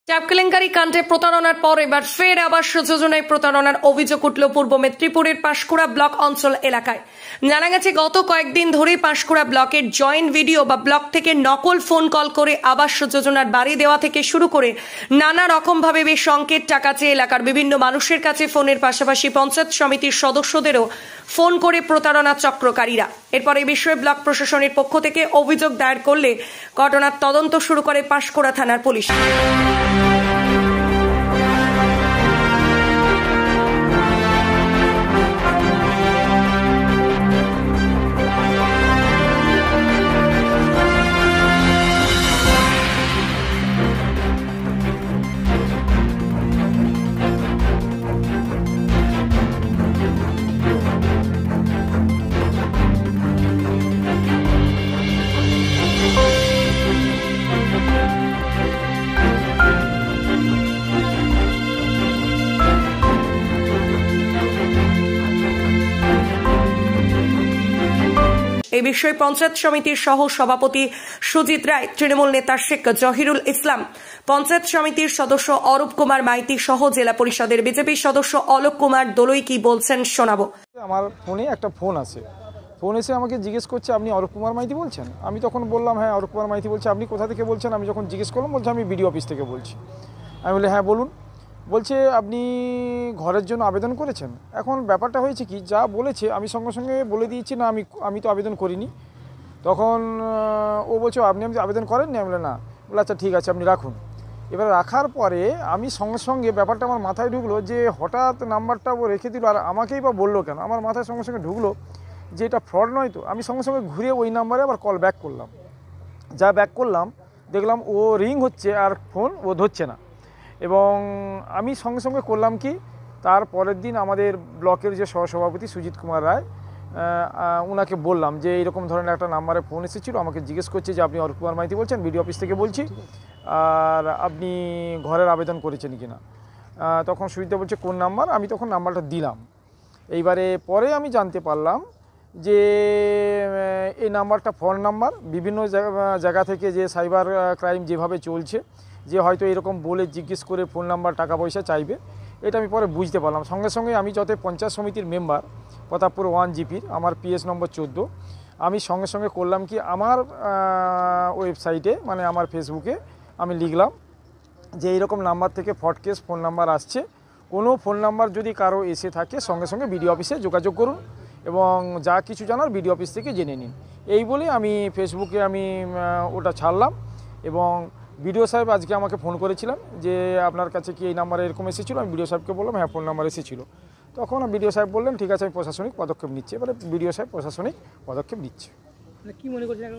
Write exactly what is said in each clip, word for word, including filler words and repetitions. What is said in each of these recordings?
Tab কেলেঙ্কারি কাণ্ডে প্রতারণার পর এবার ফের আবাস যোজনায় প্রতারণার অভিযোগ উঠল পূর্ব মেদিনীপুরের পাঁশকুড়া ব্লক অঞ্চল এলাকায়। জানা গেছে গত কয়েকদিন ধরে পাঁশকুড়া ব্লকের জয়েন্ট ভিডিও বা ব্লক থেকে নকল ফোন কল করে আবাস যোজনার বাড়ি দেওয়া থেকে শুরু করে নানা রকম ভাবে বেশ সংকেত টাকা চেয়ে এলাকার বিভিন্ন মানুষের কাছে ফোনের পাশাপাশি পঞ্চায়েত সমিতির সদস্যদেরও ফোন করে প্রতারণা চক্রকারীরা। এরপর এই বিষয়ে ব্লক প্রশাসনের পক্ষ থেকে অভিযোগ দায়ের করলে ঘটনার তদন্ত শুরু করে পাঁশকুড়া থানার পুলিশ। এই বিষয়ে পঞ্চায়েত সমিতির সহ সভাপতি সুজিত রায়, তৃণমূল নেতা শেখ জহিরুল ইসলাম, পঞ্চায়েত সমিতির সদস্য অরূপ কুমার মাইতি সহ জেলা পরিষদের বিজেপি সদস্য অলোক কুমার দোলই কি বলছেন শোনাবো। আমার ফোনে একটা ফোন আছে, ফোন এসে আমাকে জিজ্ঞেস করছে আপনি অরূপ কুমার মাইতি বলছেন। আমি তখন বললাম হ্যাঁ অরূপ কুমার মাইতি বলছে। আপনি কোথা থেকে বলছেন? আমি যখন জিজ্ঞেস করলাম বলছে আমি বিডিও অফিস থেকে বলছি। আমি বলি হ্যাঁ বলুন। বলছে আপনি ঘরের জন্য আবেদন করেছেন। এখন ব্যাপারটা হয়েছে কি, যা বলেছে আমি সঙ্গে সঙ্গে বলে দিয়েছি না আমি আমি তো আবেদন করিনি। তখন ও বলছে আপনি আমি আবেদন করেননি। আমি বলে না। বলে আচ্ছা ঠিক আছে আপনি রাখুন। এবার রাখার পরে আমি সঙ্গে সঙ্গে ব্যাপারটা আমার মাথায় ঢুকলো যে হঠাৎ নাম্বারটা ও রেখে দিল, আর আমাকেই বা বললো কেন। আমার মাথায় সঙ্গে সঙ্গে ঢুকলো যে এটা ফ্রড নয় তো। আমি সঙ্গে সঙ্গে ঘুরে ওই নাম্বারে আবার কল ব্যাক করলাম। যা ব্যাক করলাম দেখলাম ও রিং হচ্ছে আর ফোন ও ধরছে না। এবং আমি সঙ্গে সঙ্গে করলাম কি, তার পরের দিন আমাদের ব্লকের যে সহসভাপতি সুজিত কুমার রায়, ওনাকে বললাম যে এইরকম ধরনের একটা নাম্বারে ফোন এসেছিলো, আমাকে জিজ্ঞেস করছে যে আপনি অরূপ কুমার মাইতি বলছেন, বিডিও অফিস থেকে বলছি, আর আপনি ঘরের আবেদন করেছেন কি না। তখন সুজিত বলছে কোন নাম্বার। আমি তখন নাম্বারটা দিলাম। এইবারে পরে আমি জানতে পারলাম যে এই নাম্বারটা ফ্রড নাম্বার। বিভিন্ন জায়গা থেকে যে সাইবার ক্রাইম যেভাবে চলছে, যে হয়তো এরকম বলে জিজ্ঞেস করে ফোন নাম্বার টাকা পয়সা চাইবে, এটা আমি পরে বুঝতে পারলাম। সঙ্গে সঙ্গে আমি যত পঞ্চায়েত সমিতির মেম্বার প্রতাপপুর ওয়ান জিপির, আমার পিএস নম্বর চোদ্দো, আমি সঙ্গে সঙ্গে করলাম কি আমার ওয়েবসাইটে মানে আমার ফেসবুকে আমি লিখলাম যে এইরকম নাম্বার থেকে ফ্রড কেস ফোন নাম্বার আসছে, কোনো ফোন নাম্বার যদি কারো এসে থাকে সঙ্গে সঙ্গে বিডিও অফিসে যোগাযোগ করুন এবং যা কিছু জানার বিডিও অফিস থেকে জেনে নিন। এই বলে আমি ফেসবুকে আমি ওটা ছাড়লাম। এবং বিডিও সাহেব আজকে আমাকে ফোন করেছিলেন যে আপনার কাছে কি এই নাম্বারে এরকম এসেছিলো। আমি বিডিও সাহেবকে বললাম হ্যাঁ ফোন নাম্বার এসেছিলো। তখন বিডিও সাহেব বললেন ঠিক আছে আমি প্রশাসনিক পদক্ষেপ নিচ্ছি। এবারে বিডিও সাহেব প্রশাসনিক পদক্ষেপ নিচ্ছে। কি মনে করছেন?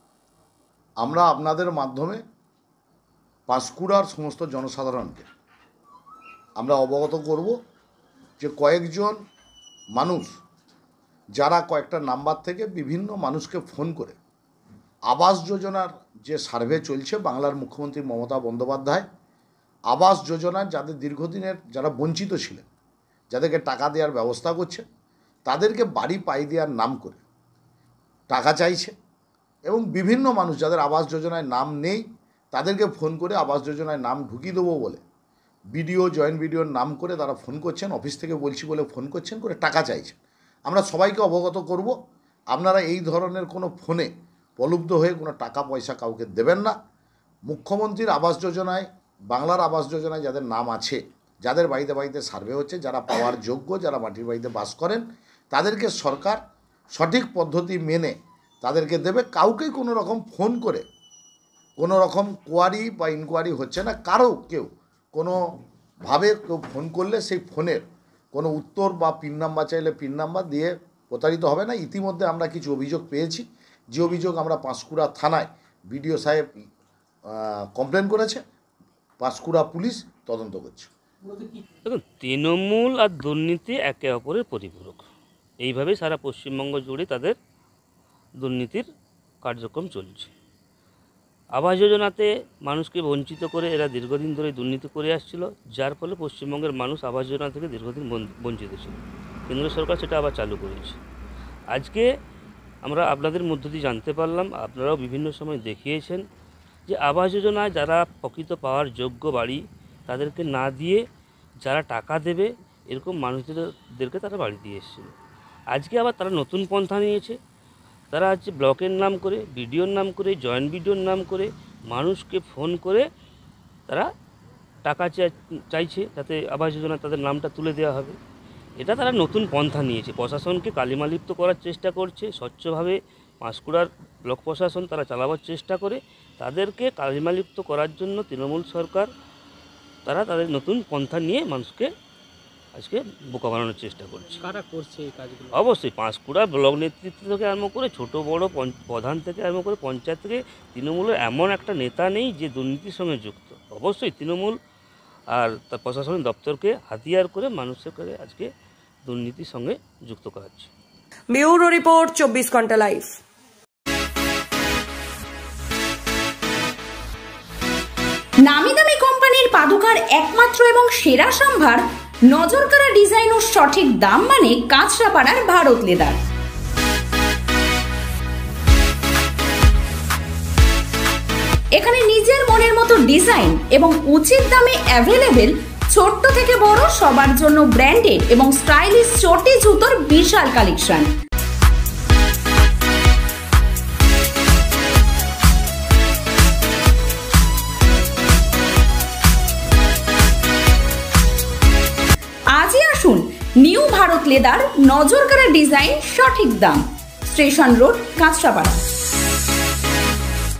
আমরা আপনাদের মাধ্যমে পাঁশকুড়ার সমস্ত জনসাধারণকে আমরা অবগত করব যে কয়েকজন মানুষ যারা কয়েকটা নাম্বার থেকে বিভিন্ন মানুষকে ফোন করে আবাস যোজনার যে সার্ভে চলছে, বাংলার মুখ্যমন্ত্রী মমতা বন্দ্যোপাধ্যায় আবাস যোজনার যাদের দীর্ঘদিনের যারা বঞ্চিত ছিলেন, যাদেরকে টাকা দেওয়ার ব্যবস্থা করছে, তাদেরকে বাড়ি পাই দেওয়ার নাম করে টাকা চাইছে। এবং বিভিন্ন মানুষ যাদের আবাস যোজনায় নাম নেই তাদেরকে ফোন করে আবাস যোজনায় নাম ঢুকিয়ে দেবো বলে বিডিও জয়েন্ট বিডিওর নাম করে তারা ফোন করছেন, অফিস থেকে বলছি বলে ফোন করছেন, করে টাকা চাইছেন। আমরা সবাইকে অবগত করব আপনারা এই ধরনের কোনো ফোনে প্রলুব্ধ হয়ে কোনো টাকা পয়সা কাউকে দেবেন না। মুখ্যমন্ত্রীর আবাস যোজনায়, বাংলার আবাস যোজনায় যাদের নাম আছে, যাদের বাড়িতে বাড়িতে সার্ভে হচ্ছে, যারা পাওয়ার যোগ্য, যারা মাটির বাড়িতে বাস করেন, তাদেরকে সরকার সঠিক পদ্ধতি মেনে তাদেরকে দেবে। কাউকেই কোনো রকম ফোন করে কোনো রকম কোয়ারি বা ইনকোয়ারি হচ্ছে না। কারো কেউ কোনোভাবে কেউ ফোন করলে সেই ফোনের কোনো উত্তর বা পিন নাম্বার চাইলে পিন নাম্বার দিয়ে প্রতারিত হবে না। ইতিমধ্যে আমরা কিছু অভিযোগ পেয়েছি, যে অভিযোগ আমরা পাঁশকুড়া থানায় বিডিও সাহেব কমপ্লেন করেছে, পাঁশকুড়া পুলিশ তদন্ত করছে। দেখুন, তৃণমূল আর দুর্নীতি একে অপরের পরিপূরক। এইভাবেই সারা পশ্চিমবঙ্গ জুড়ে তাদের দুর্নীতির কার্যক্রম চলছে। আবাস যোজনাতে মানুষকে বঞ্চিত করে এরা দীর্ঘদিন ধরে দুর্নীতি করে আসছিল, যার ফলে পশ্চিমবঙ্গের মানুষ আবাস যোজনা থেকে দীর্ঘদিন বঞ্চিত ছিল। কেন্দ্র সরকার সেটা আবার চালু করেছে। আজকে আমরা আপনাদের মধ্য দিয়ে জানতে পারলাম, আপনারাও বিভিন্ন সময় দেখিয়েছেন যে আবাস যোজনায় যারা প্রকৃত পাওয়ার যোগ্য বাড়ি তাদেরকে না দিয়ে যারা টাকা দেবে এরকম মানুষদেরকে তারা বাড়ি দিয়ে এসেছিল। আজকে আবার তারা নতুন পন্থা নিয়েছে। তারা হচ্ছে ব্লকের নাম করে, বিডিওর নাম করে, জয়েন্ট বিডিওর নাম করে মানুষকে ফোন করে তারা টাকা চাইছে যাতে আবাস যোজনা তাদের নামটা তুলে দেওয়া হবে। এটা তারা নতুন পন্থা নিয়েছে। প্রশাসনকে কালিমালিপ্ত করার চেষ্টা করছে। স্বচ্ছভাবে পাঁশকুড়ার ব্লক প্রশাসন তারা চালাবার চেষ্টা করে। তাদেরকে কালিমালিপ্ত করার জন্য তৃণমূল সরকার তারা তাদের নতুন পন্থা নিয়ে মানুষকে আজকে বোকা বানানোর চেষ্টা করছে। কারা করছে এই কাজগুলো? অবশ্যই পাঁশকুড়া ব্লক নেতৃত্ব থেকে আরম্ভ করে ছোট বড় প্রধান থেকে আরম্ভ করে পঞ্চায়েত থেকে তৃণমূলের এমন একটা নেতা নেই যে দুর্নীতির সঙ্গে যুক্ত। অবশ্যই তৃণমূল আর তার প্রশাসনিক দপ্তরকে হাতিয়ার করে মানুষের কাছে আজকে দুর্নীতির সঙ্গে যুক্ত করাচ্ছে। ব্যুরো রিপোর্ট, চব্বিশ ঘন্টা লাইভ। নামি দামি কোম্পানির পাদুকার একমাত্র এবং সেরা সম্ভার, নজরকাড়া ডিজাইন ও সঠিক দাম মানে কাঁচরাপাড়ার ভারত লেদার। এখানে নিজের মনের মতো ডিজাইন এবং উচিত দামে অ্যাভেলেবেল ছোট্ট থেকে বড় সবার জন্য ব্র্যান্ডেড এবং স্টাইলিশ চটি জুতোর বিশাল কালেকশন। আজই আসুন নিউ ভারত লেদার, নজরকাড়া ডিজাইন, সঠিক দাম, স্টেশন রোড, কাঁচরাপাড়া।